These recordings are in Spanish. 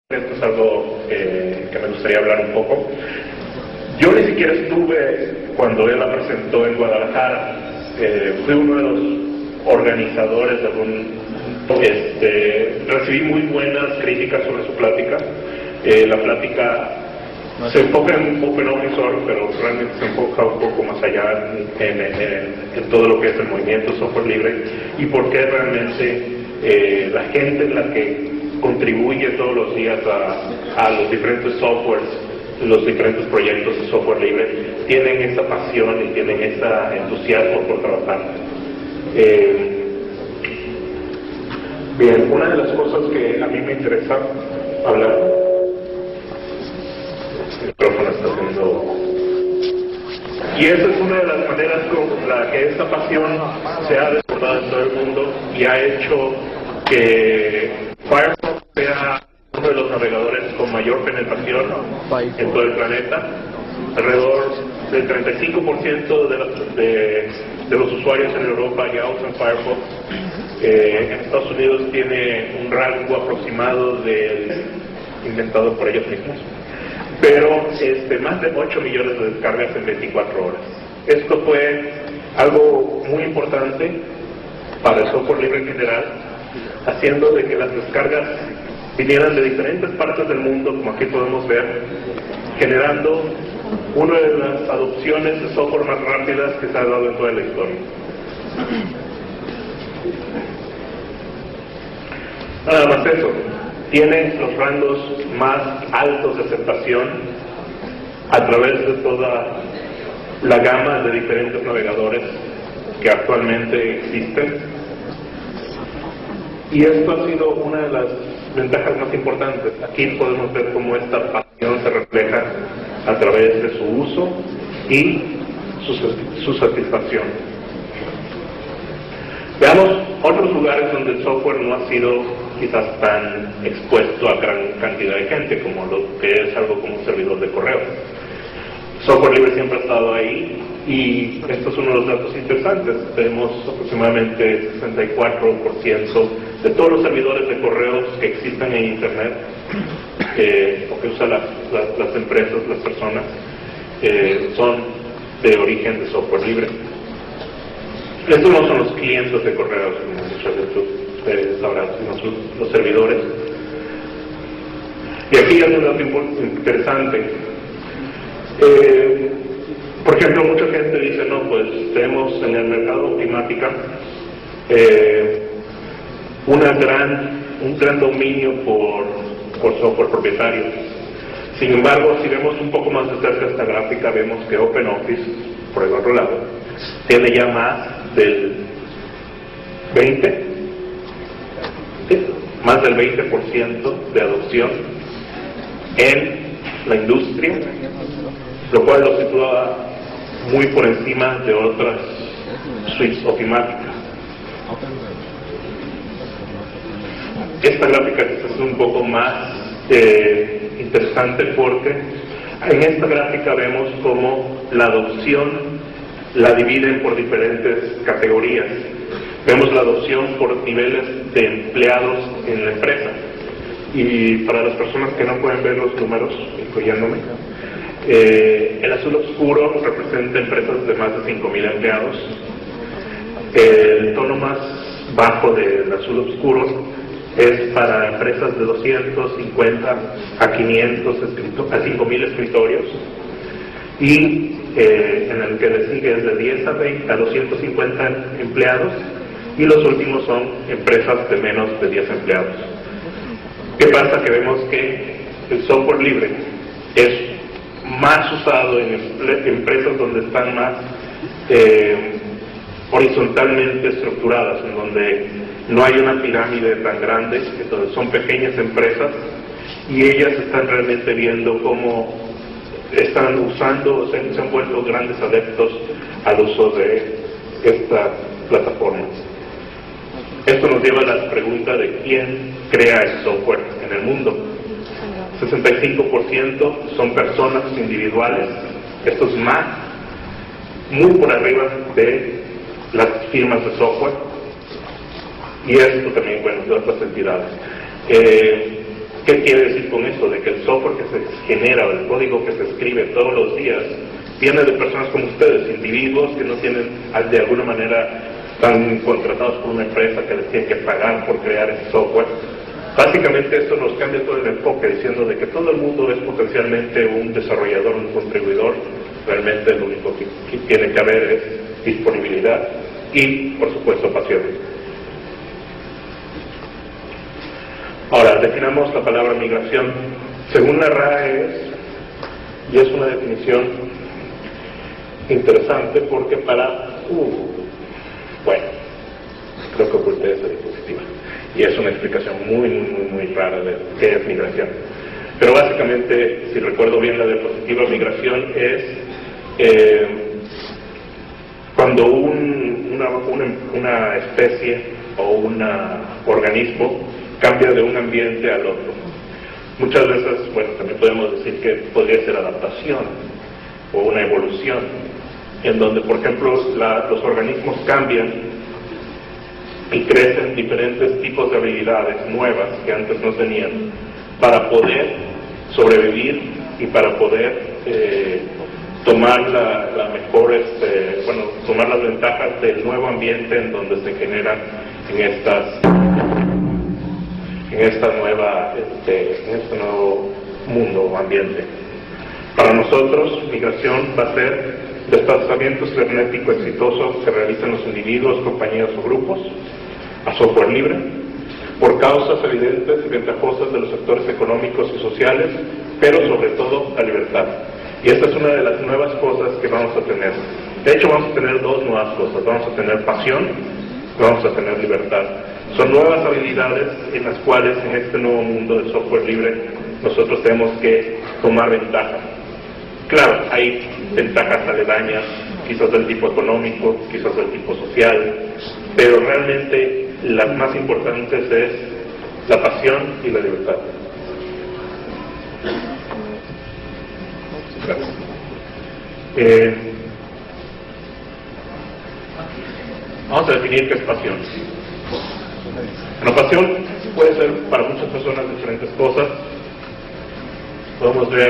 Esto es algo que me gustaría hablar un poco. Yo ni siquiera estuve cuando él la presentó en Guadalajara. Fui uno de los organizadores de recibí muy buenas críticas sobre su plática. La plática se enfoca en Open Office Org, pero realmente se enfoca un poco más allá en todo lo que es el movimiento software libre y por qué realmente la gente en la que contribuye todos los días a los diferentes softwares, los diferentes proyectos de software libre, tienen esa pasión y tienen ese entusiasmo por trabajar. Bien, una de las cosas que a mí me interesa hablar, el micrófono está haciendo, y esa es una de las maneras con la que esta pasión se ha desbordado en todo el mundo y ha hecho que Firefox sea uno de los navegadores con mayor penetración en todo el planeta. Alrededor del 35% de los usuarios en Europa ya usan Firefox. En Estados Unidos tiene un rango aproximado inventado por ellos mismos, pero más de 8 millones de descargas en 24 horas. Esto fue algo muy importante para el software libre en general, haciendo de que las descargas vinieran de diferentes partes del mundo, como aquí podemos ver, generando una de las adopciones de software más rápidas que se ha dado en toda la historia. Nada más eso, tiene los rangos más altos de aceptación a través de toda la gama de diferentes navegadores que actualmente existen. Y esto ha sido una de las ventajas más importantes. Aquí podemos ver cómo esta pasión se refleja a través de su uso y su satisfacción. Veamos otros lugares donde el software no ha sido quizás tan expuesto a gran cantidad de gente, como lo que es algo como un servidor de correo. Software libre siempre ha estado ahí, y esto es uno de los datos interesantes. Tenemos aproximadamente 64% de todos los servidores de correos que existen en Internet, o que usan las empresas, las personas, son de origen de software libre. Estos no son los clientes de correos, como muchos de ustedes sabrán, sino los servidores. Y aquí hay un dato interesante. Por ejemplo, mucha gente dice, no, pues tenemos en el mercado Ofimática un gran dominio por software propietario. Sin embargo, si vemos un poco más de cerca esta gráfica, vemos que OpenOffice, por el otro lado, tiene ya más del 20% de adopción en la industria, lo cual lo sitúa muy por encima de otras suites ofimáticas. Esta gráfica es un poco más interesante porque en esta gráfica vemos cómo la adopción la dividen por diferentes categorías. Vemos la adopción por niveles de empleados en la empresa. Y para las personas que no pueden ver los números, incluyéndome, el azul oscuro representa empresas de más de 5,000 empleados. El tono más bajo del azul oscuro es para empresas de 250 a 500 a 5,000 escritorios. Y en el que le sigue es de 10 a 250 empleados. Y los últimos son empresas de menos de 10 empleados. ¿Qué pasa? Que vemos que el software libre es más usado en empresas donde están más horizontalmente estructuradas, en donde no hay una pirámide tan grande, entonces son pequeñas empresas y ellas están realmente viendo cómo están usando, se han vuelto grandes adeptos al uso de esta plataforma. Esto nos lleva a la pregunta de quién crea el software en el mundo. 65% son personas individuales. Esto es muy por arriba de las firmas de software. Y esto también, bueno, de otras entidades. ¿Qué quiere decir con eso? De que el software que se genera o el código que se escribe todos los días viene de personas como ustedes, individuos que no tienen, de alguna manera, están contratados por una empresa que les tiene que pagar por crear ese software. Básicamente esto nos cambia todo el enfoque, diciendo de que todo el mundo es potencialmente un desarrollador, un contribuidor. Realmente lo único que tiene que haber es disponibilidad y, por supuesto, pasión. Ahora, definamos la palabra migración. Según la RAE y es una definición interesante porque bueno, creo que oculté esa diapositiva. Y es una explicación muy rara de qué es migración. Pero básicamente, si recuerdo bien la diapositiva, migración es cuando una especie o un organismo cambia de un ambiente al otro. Muchas veces, bueno, también podemos decir que podría ser adaptación o una evolución, en donde, por ejemplo, los organismos cambian y crecen diferentes tipos de habilidades nuevas que antes no tenían para poder sobrevivir y para poder tomar tomar las ventajas del nuevo ambiente en donde se generan en este nuevo mundo o ambiente. Para nosotros, migración va a ser desplazamiento cibernético exitoso que realizan los individuos, compañías o grupos a software libre, por causas evidentes y ventajosas de los sectores económicos y sociales, pero sobre todo la libertad. Y esta es una de las nuevas cosas que vamos a tener. De hecho, vamos a tener dos nuevas cosas. Vamos a tener pasión, vamos a tener libertad. Son nuevas habilidades en las cuales en este nuevo mundo del software libre nosotros tenemos que tomar ventaja. Claro, hay ventajas aledañas, quizás del tipo económico, quizás del tipo social, pero realmente las más importantes es la pasión y la libertad. Vamos a definir qué es pasión. Bueno, pasión puede ser para muchas personas diferentes cosas. Podemos ver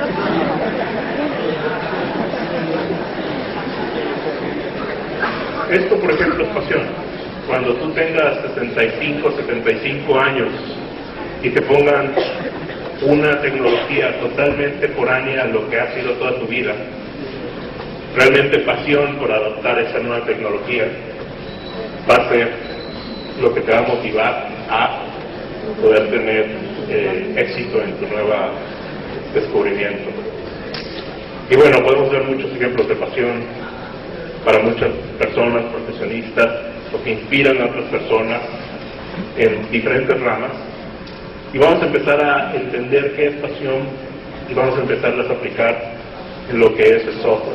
esto, por ejemplo, es pasión. Cuando tú tengas 75 años y te pongan una tecnología totalmente foránea a lo que ha sido toda tu vida, realmente pasión por adoptar esa nueva tecnología va a ser lo que te va a motivar a poder tener éxito en tu nueva descubrimiento. Y bueno, podemos ver muchos ejemplos de pasión para muchas personas, profesionistas, o que inspiran a otras personas en diferentes ramas. Y vamos a empezar a entender qué es pasión y vamos a empezarlas a aplicar en lo que es el software.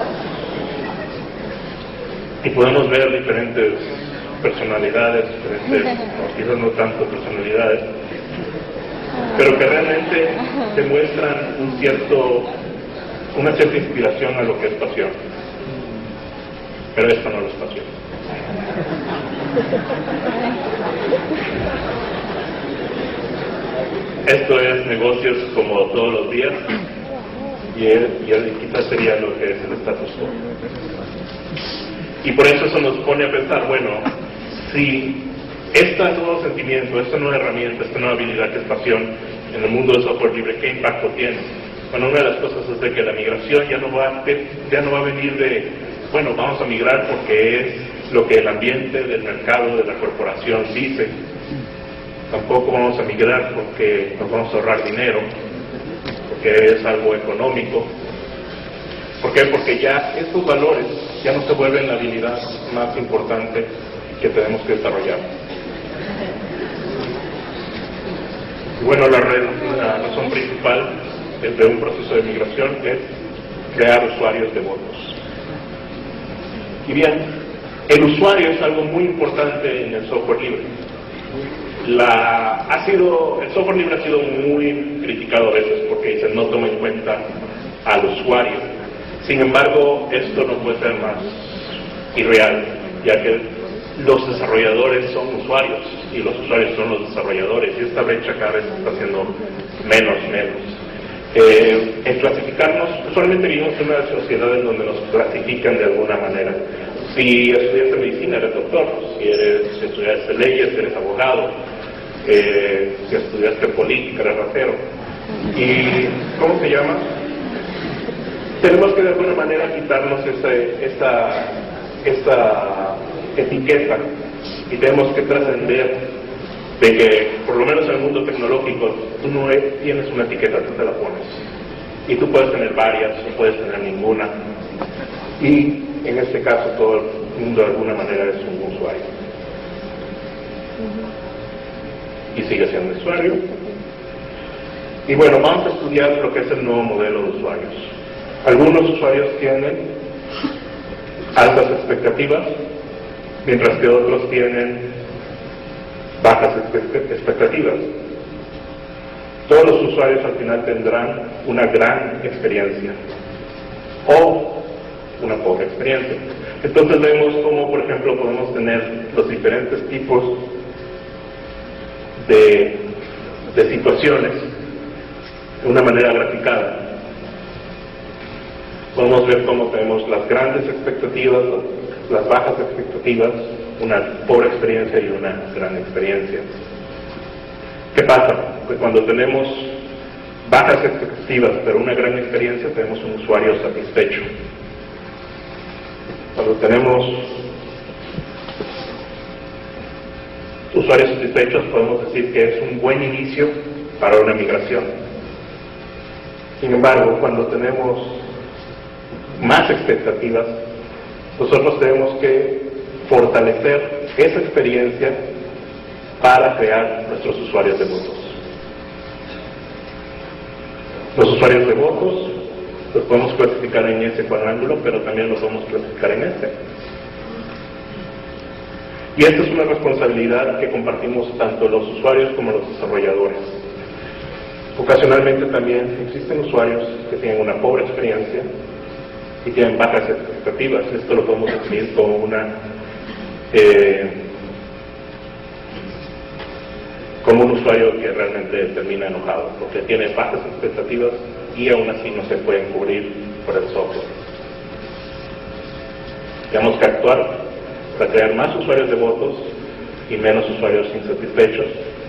Y podemos ver diferentes personalidades, o quizás no tanto personalidades, pero que realmente demuestran una cierta inspiración a lo que es pasión. Pero esto no es pasión. Esto es negocios como todos los días, y quizás sería lo que es el status quo. Y por eso nos pone a pensar, bueno, si este nuevo sentimiento, esta nueva herramienta, esta nueva habilidad que es pasión en el mundo del software libre, ¿qué impacto tiene? Bueno, una de las cosas es de que la migración ya no va a venir de, bueno, vamos a migrar porque es lo que el ambiente del mercado, de la corporación dice. Tampoco vamos a migrar porque nos vamos a ahorrar dinero, porque es algo económico. ¿Por qué? Porque ya estos valores ya no se vuelven la habilidad más importante que tenemos que desarrollar. Y bueno, la razón principal de un proceso de migración es crear usuarios devotos. Y bien, el usuario es algo muy importante en el software libre. El software libre ha sido muy criticado a veces porque dice no toma en cuenta al usuario. Sin embargo, esto no puede ser más irreal, ya que los desarrolladores son usuarios y los usuarios son los desarrolladores, y esta brecha cada vez está haciendo menos. En clasificarnos, usualmente vivimos en una sociedad en donde nos clasifican de alguna manera. Si estudiaste medicina, eres doctor; si estudiaste leyes, eres abogado; si estudiaste política, eres ratero. ¿Y cómo se llama? Tenemos que de alguna manera quitarnos esa etiqueta, y tenemos que trascender de que, por lo menos en el mundo tecnológico, tú no tienes una etiqueta, tú te la pones. Y tú puedes tener varias, o puedes tener ninguna. Y en este caso, todo el mundo de alguna manera es un usuario. Y sigue siendo usuario. Y bueno, vamos a estudiar lo que es el nuevo modelo de usuarios. Algunos usuarios tienen altas expectativas, mientras que otros tienen bajas expectativas. Todos los usuarios al final tendrán una gran experiencia o una pobre experiencia. Entonces vemos cómo, por ejemplo, podemos tener los diferentes tipos de situaciones de una manera graficada. Podemos ver cómo tenemos las grandes expectativas, las bajas expectativas, una pobre experiencia y una gran experiencia. ¿Qué pasa? Pues cuando tenemos bajas expectativas pero una gran experiencia, tenemos un usuario satisfecho. Cuando tenemos usuarios satisfechos, podemos decir que es un buen inicio para una migración. Sin embargo, cuando tenemos más expectativas, nosotros tenemos que fortalecer esa experiencia para crear nuestros usuarios de votos. Los usuarios de votos los podemos clasificar en ese cuadrángulo, pero también los podemos clasificar en este. Y esta es una responsabilidad que compartimos tanto los usuarios como los desarrolladores. Ocasionalmente también existen usuarios que tienen una pobre experiencia y tienen bajas expectativas. Esto lo podemos definir como como un usuario que realmente termina enojado, porque tiene bajas expectativas y aún así no se pueden cubrir por el software. Tenemos que actuar para crear más usuarios de votos y menos usuarios insatisfechos,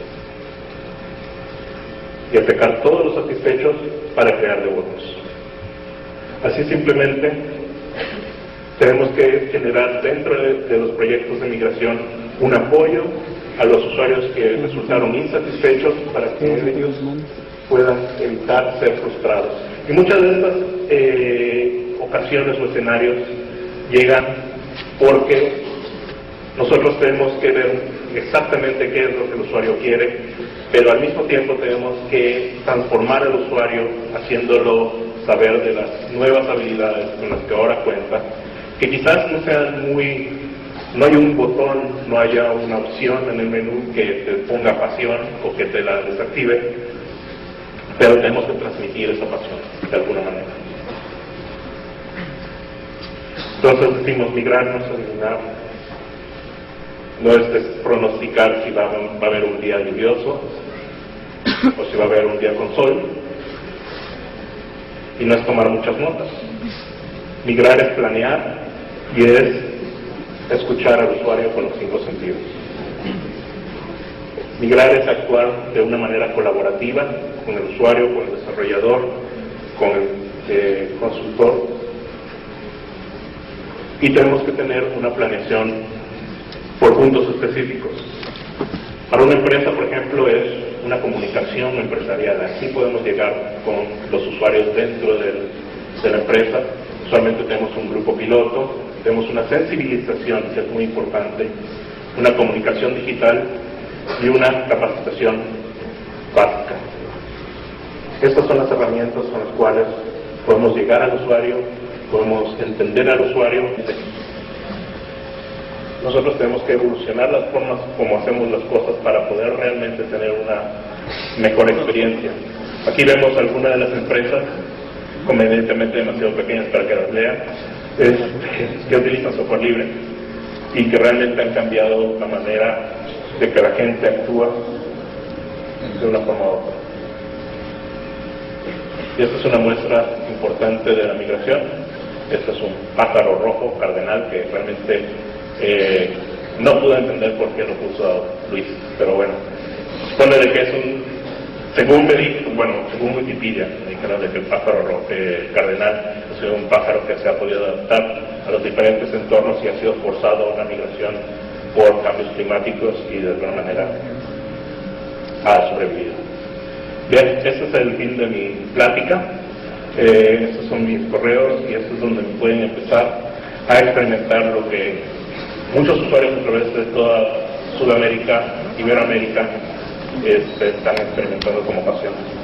y atacar todos los satisfechos para crear de votos. Así simplemente tenemos que generar dentro de los proyectos de migración un apoyo a los usuarios que resultaron insatisfechos para que ellos puedan evitar ser frustrados. Y muchas de estas ocasiones o escenarios llegan porque nosotros tenemos que ver exactamente qué es lo que el usuario quiere, pero al mismo tiempo tenemos que transformar al usuario haciéndolo saber de las nuevas habilidades con las que ahora cuenta, que quizás no sean no hay un botón, no haya una opción en el menú que te ponga pasión o que te la desactive, pero tenemos que transmitir esa pasión de alguna manera. Entonces decimos migrar no es adivinar, no es pronosticar si va a haber un día lluvioso o si va a haber un día con sol, y no es tomar muchas notas. Migrar es planear y es escuchar al usuario con los 5 sentidos. Migrar es actuar de una manera colaborativa con el usuario, con el desarrollador, con el consultor, y tenemos que tener una planeación por puntos específicos. Para una empresa, por ejemplo, es una comunicación empresarial. Así podemos llegar con los usuarios dentro de la empresa. Usualmente tenemos un grupo piloto, tenemos una sensibilización, que es muy importante, una comunicación digital y una capacitación básica. Estas son las herramientas con las cuales podemos llegar al usuario, podemos entender al usuario. Nosotros tenemos que evolucionar las formas como hacemos las cosas para poder realmente tener una mejor experiencia. Aquí vemos algunas de las empresas, convenientemente demasiado pequeñas para que las lean, que utilizan software libre. y que realmente han cambiado la manera de que la gente actúa de una forma u otra. Y esta es una muestra importante de la migración. Este es un pájaro rojo cardenal que realmente no pude entender por qué lo puso Luis, pero bueno, supone de que es según Wikipedia, me dijeron de que el pájaro rojo, cardenal es un pájaro que se ha podido adaptar a los diferentes entornos y ha sido forzado a una migración por cambios climáticos y de alguna manera ha sobrevivido. Bien, este es el fin de mi plática. Estos son mis correos y esto es donde pueden empezar a experimentar lo que muchos usuarios a través de toda Sudamérica, Iberoamérica, están experimentando como pasión.